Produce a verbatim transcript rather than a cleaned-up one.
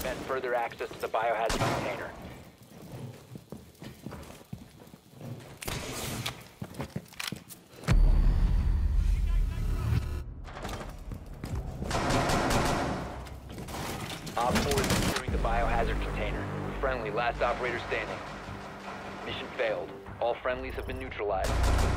prevent further access to the biohazard container. Op four is securing the biohazard container. Friendly, last operator standing. Mission failed. All friendlies have been neutralized.